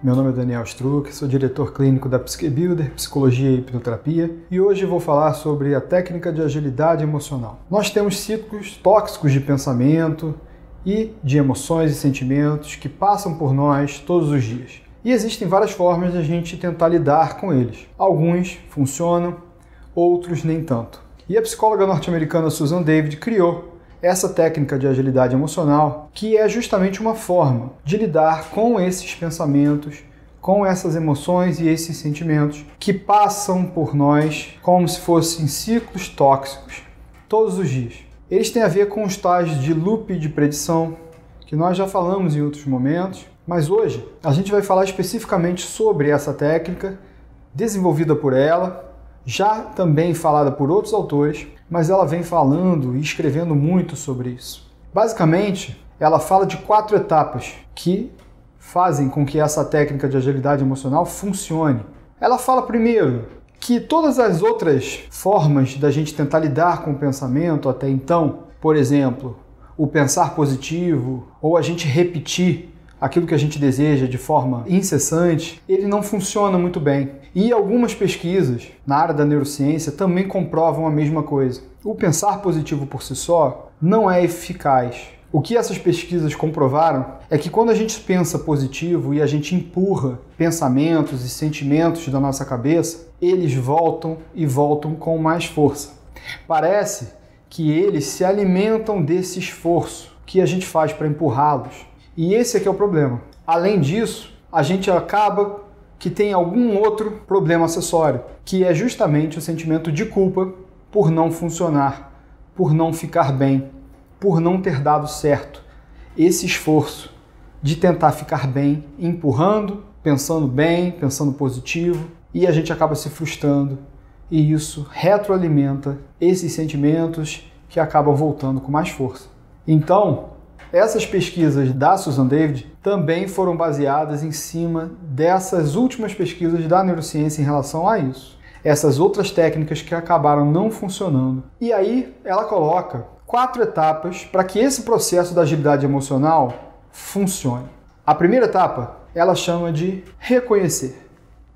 Meu nome é Daniel Struck, sou diretor clínico da PsiqueBuilder, Psicologia e Hipnoterapia, e hoje vou falar sobre a técnica de agilidade emocional. Nós temos ciclos tóxicos de pensamento e de emoções e sentimentos que passam por nós todos os dias. E existem várias formas de a gente tentar lidar com eles. Alguns funcionam, outros nem tanto. E a psicóloga norte-americana Susan David criou essa técnica de agilidade emocional, que é justamente uma forma de lidar com esses pensamentos, com essas emoções e esses sentimentos que passam por nós como se fossem ciclos tóxicos todos os dias. Eles têm a ver com os tais de loop de predição, que nós já falamos em outros momentos, mas hoje a gente vai falar especificamente sobre essa técnica desenvolvida por ela, já também falada por outros autores, mas ela vem falando e escrevendo muito sobre isso. Basicamente, ela fala de 4 etapas que fazem com que essa técnica de agilidade emocional funcione. Ela fala primeiro que todas as outras formas da gente tentar lidar com o pensamento até então, por exemplo, o pensar positivo ou a gente repetir aquilo que a gente deseja de forma incessante, ele não funciona muito bem. E algumas pesquisas na área da neurociência também comprovam a mesma coisa. O pensar positivo por si só não é eficaz. O que essas pesquisas comprovaram é que quando a gente pensa positivo e a gente empurra pensamentos e sentimentos da nossa cabeça, eles voltam e voltam com mais força. Parece que eles se alimentam desse esforço que a gente faz para empurrá-los. E esse é que é o problema. Além disso, a gente acaba que tem algum outro problema acessório, que é justamente o sentimento de culpa por não funcionar, por não ficar bem, por não ter dado certo. Esse esforço de tentar ficar bem, empurrando, pensando bem, pensando positivo, e a gente acaba se frustrando, e isso retroalimenta esses sentimentos que acabam voltando com mais força. Então, essas pesquisas da Susan David também foram baseadas em cima dessas últimas pesquisas da neurociência em relação a isso. Essas outras técnicas que acabaram não funcionando. E aí ela coloca 4 etapas para que esse processo da agilidade emocional funcione. A primeira etapa ela chama de reconhecer.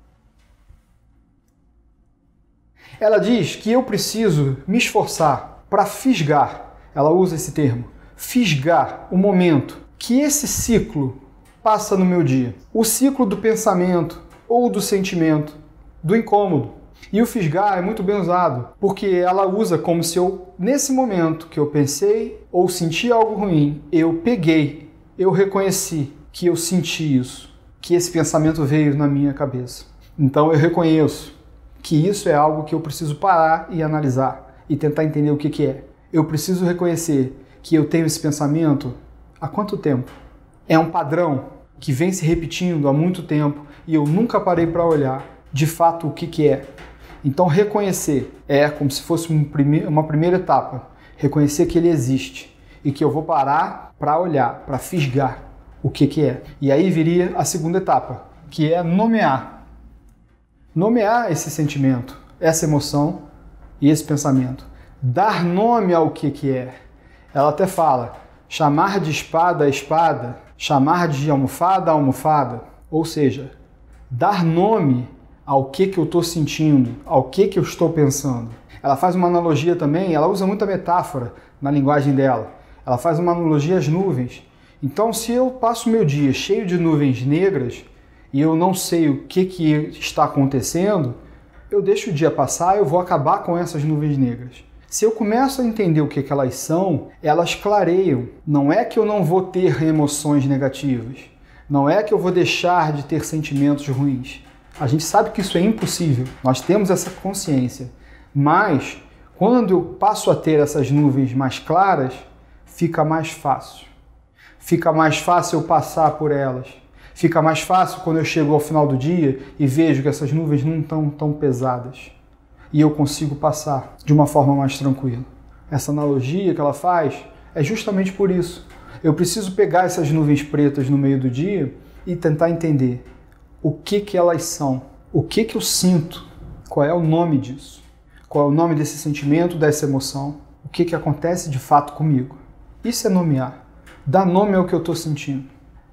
Ela diz que eu preciso me esforçar para fisgar, ela usa esse termo, fisgar o momento que esse ciclo passa no meu dia. O ciclo do pensamento ou do sentimento, do incômodo. E o fisgar é muito bem usado, porque ela usa como se eu, nesse momento que eu pensei ou senti algo ruim, eu peguei, eu reconheci que eu senti isso, que esse pensamento veio na minha cabeça. Então eu reconheço que isso é algo que eu preciso parar e analisar e tentar entender o que é. Eu preciso reconhecer que eu tenho esse pensamento há quanto tempo? É um padrão que vem se repetindo há muito tempo e eu nunca parei para olhar de fato o que é. Então reconhecer é como se fosse uma primeira etapa. Reconhecer que ele existe e que eu vou parar para olhar, para fisgar o que é. E aí viria a segunda etapa, que é nomear. Nomear esse sentimento, essa emoção e esse pensamento. Dar nome ao que é. Ela até fala, chamar de espada a espada, chamar de almofada a almofada, ou seja, dar nome ao que eu estou sentindo, ao que eu estou pensando. Ela faz uma analogia também, ela usa muita metáfora na linguagem dela. Ela faz uma analogia às nuvens. Então, se eu passo o meu dia cheio de nuvens negras e eu não sei o que está acontecendo, eu deixo o dia passar e eu vou acabar com essas nuvens negras. Se eu começo a entender o que elas são, elas clareiam. Não é que eu não vou ter emoções negativas. Não é que eu vou deixar de ter sentimentos ruins. A gente sabe que isso é impossível. Nós temos essa consciência. Mas, quando eu passo a ter essas nuvens mais claras, fica mais fácil. Fica mais fácil eu passar por elas. Fica mais fácil quando eu chego ao final do dia e vejo que essas nuvens não estão tão pesadas. E eu consigo passar de uma forma mais tranquila. Essa analogia que ela faz é justamente por isso. Eu preciso pegar essas nuvens pretas no meio do dia e tentar entender o que elas são, o que eu sinto, qual é o nome disso, qual é o nome desse sentimento, dessa emoção, o que acontece de fato comigo. Isso é nomear. Dar nome ao que eu estou sentindo.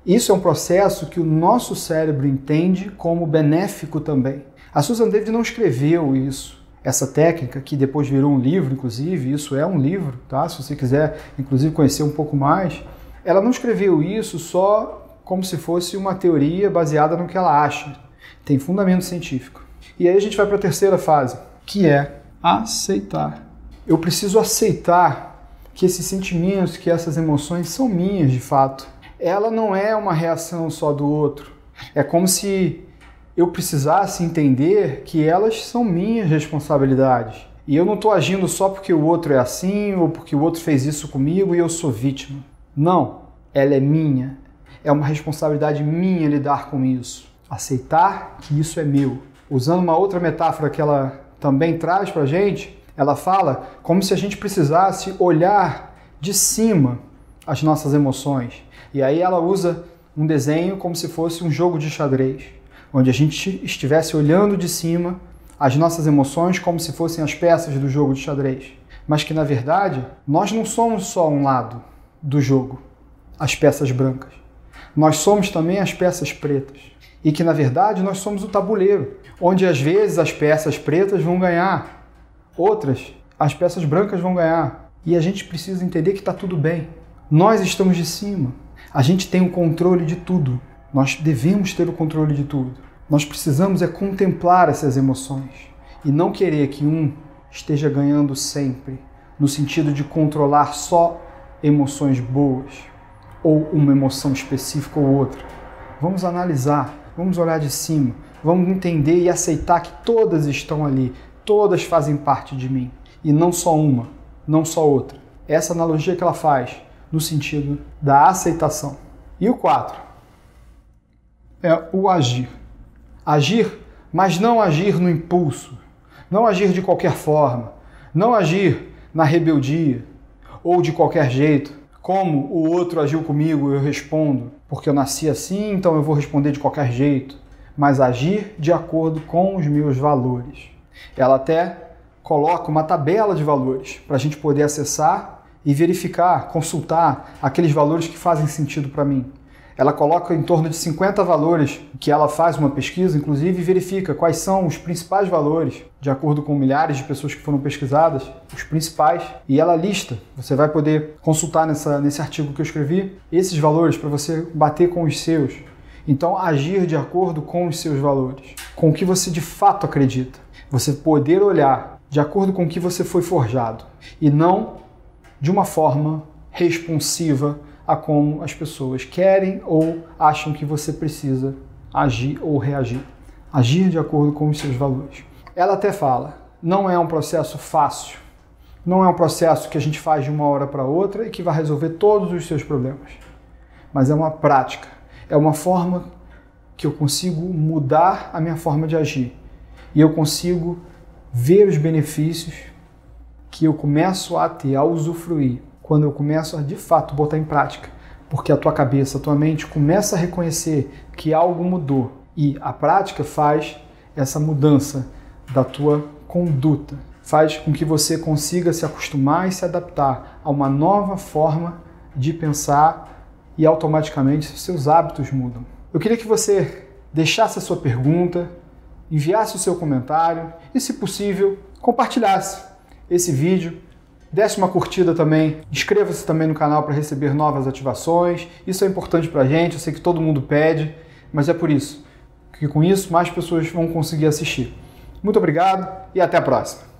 Isso é um processo que o nosso cérebro entende como benéfico também. A Susan David não escreveu isso, essa técnica, que depois virou um livro, inclusive, isso é um livro, tá? Se você quiser, inclusive, conhecer um pouco mais, ela não escreveu isso só como se fosse uma teoria baseada no que ela acha. Tem fundamento científico. E aí a gente vai para a terceira fase, que é aceitar. Eu preciso aceitar que esses sentimentos, que essas emoções são minhas de fato. Ela não é uma reação só do outro. É como se eu precisasse entender que elas são minhas responsabilidades. E eu não estou agindo só porque o outro é assim ou porque o outro fez isso comigo e eu sou vítima. Não, ela é minha. É uma responsabilidade minha lidar com isso. Aceitar que isso é meu. Usando uma outra metáfora que ela também traz para a gente, ela fala como se a gente precisasse olhar de cima as nossas emoções. E aí ela usa um desenho como se fosse um jogo de xadrez, onde a gente estivesse olhando de cima as nossas emoções como se fossem as peças do jogo de xadrez. Mas que, na verdade, nós não somos só um lado do jogo, as peças brancas. Nós somos também as peças pretas. E que, na verdade, nós somos o tabuleiro, onde às vezes as peças pretas vão ganhar, outras, as peças brancas vão ganhar. E a gente precisa entender que está tudo bem. Nós estamos de cima. A gente tem o controle de tudo. Nós devemos ter o controle de tudo. Nós precisamos é contemplar essas emoções e não querer que um esteja ganhando sempre, no sentido de controlar só emoções boas ou uma emoção específica ou outra. Vamos analisar, vamos olhar de cima, vamos entender e aceitar que todas estão ali, todas fazem parte de mim e não só uma, não só outra. Essa analogia que ela faz no sentido da aceitação. E o 4 é o agir. Agir, mas não agir no impulso, não agir de qualquer forma, não agir na rebeldia ou de qualquer jeito. Como o outro agiu comigo, eu respondo, porque eu nasci assim, então eu vou responder de qualquer jeito. Mas agir de acordo com os meus valores. Ela até coloca uma tabela de valores para a gente poder acessar e verificar, consultar aqueles valores que fazem sentido para mim. Ela coloca em torno de 50 valores, que ela faz uma pesquisa, inclusive, e verifica quais são os principais valores, de acordo com milhares de pessoas que foram pesquisadas, os principais, e ela lista. Você vai poder consultar nesse artigo que eu escrevi, esses valores para você bater com os seus. Então, agir de acordo com os seus valores, com o que você de fato acredita. Você poder olhar de acordo com o que você foi forjado, e não de uma forma responsiva a como as pessoas querem ou acham que você precisa agir ou reagir. Agir de acordo com os seus valores. Ela até fala, não é um processo fácil, não é um processo que a gente faz de uma hora para outra e que vai resolver todos os seus problemas, mas é uma prática, é uma forma que eu consigo mudar a minha forma de agir e eu consigo ver os benefícios que eu começo a ter, a usufruir, quando eu começo a, de fato, botar em prática. Porque a tua cabeça, a tua mente começa a reconhecer que algo mudou. E a prática faz essa mudança da tua conduta. Faz com que você consiga se acostumar e se adaptar a uma nova forma de pensar e automaticamente seus hábitos mudam. Eu queria que você deixasse a sua pergunta, enviasse o seu comentário e, se possível, compartilhasse esse vídeo, desse uma curtida também, inscreva-se também no canal para receber novas ativações, isso é importante para a gente, eu sei que todo mundo pede, mas é por isso, que com isso mais pessoas vão conseguir assistir. Muito obrigado e até a próxima!